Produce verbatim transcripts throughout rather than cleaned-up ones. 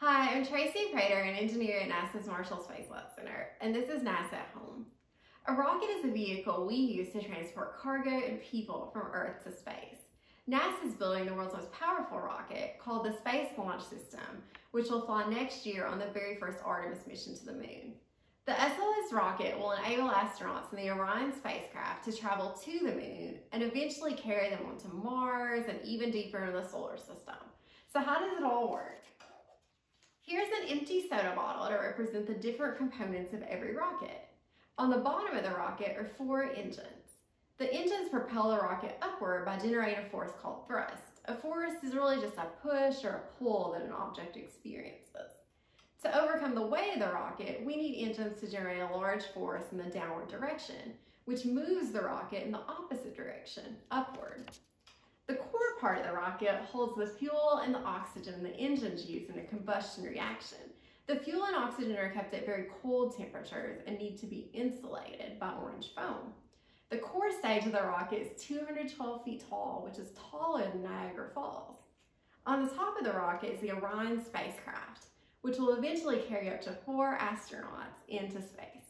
Hi, I'm Tracie Prater, an engineer at NASA's Marshall Space Flight Center, and this is NASA at Home. A rocket is a vehicle we use to transport cargo and people from Earth to space. NASA is building the world's most powerful rocket, called the Space Launch System, which will fly next year on the very first Artemis mission to the moon. The S L S rocket will enable astronauts in the Orion Spacecraft to travel to the moon and eventually carry them onto Mars and even deeper into the solar system. So how does it all work? Here's an empty soda bottle to represent the different components of every rocket. On the bottom of the rocket are four engines. The engines propel the rocket upward by generating a force called thrust. A force is really just a push or a pull that an object experiences. To overcome the weight of the rocket, we need engines to generate a large force in the downward direction, which moves the rocket in the opposite direction, upward. The core part of the rocket holds the fuel and the oxygen the engines use in a combustion reaction. The fuel and oxygen are kept at very cold temperatures and need to be insulated by orange foam. The core stage of the rocket is two hundred twelve feet tall, which is taller than Niagara Falls. On the top of the rocket is the Orion Spacecraft, which will eventually carry up to four astronauts into space.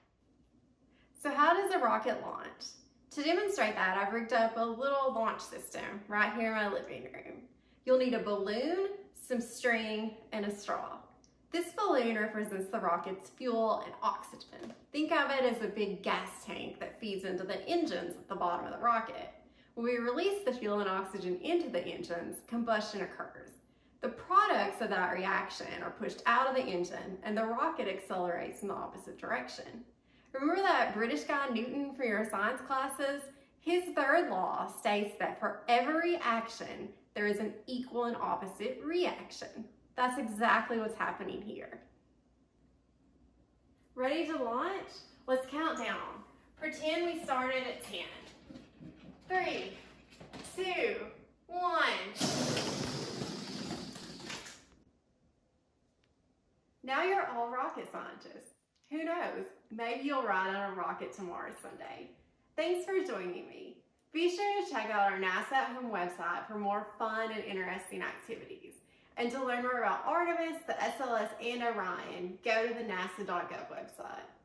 So how does a rocket launch? To demonstrate that, I've rigged up a little launch system right here in my living room. You'll need a balloon, some string, and a straw. This balloon represents the rocket's fuel and oxygen. Think of it as a big gas tank that feeds into the engines at the bottom of the rocket. When we release the fuel and oxygen into the engines, combustion occurs. The products of that reaction are pushed out of the engine and the rocket accelerates in the opposite direction. Remember that British guy Newton from your science classes? His third law states that for every action, there is an equal and opposite reaction. That's exactly what's happening here. Ready to launch? Let's count down. Pretend we started at ten. Three, two, one. Now you're all rocket scientists. Who knows? Maybe you'll ride on a rocket to Mars someday. Thanks for joining me. Be sure to check out our NASA at Home website for more fun and interesting activities. And to learn more about Artemis, the S L S, and Orion, go to the nasa dot gov website.